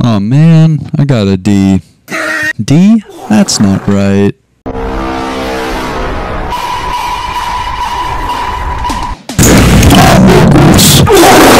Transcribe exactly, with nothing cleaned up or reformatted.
Oh man, I got a D. D? That's not right. Amogus.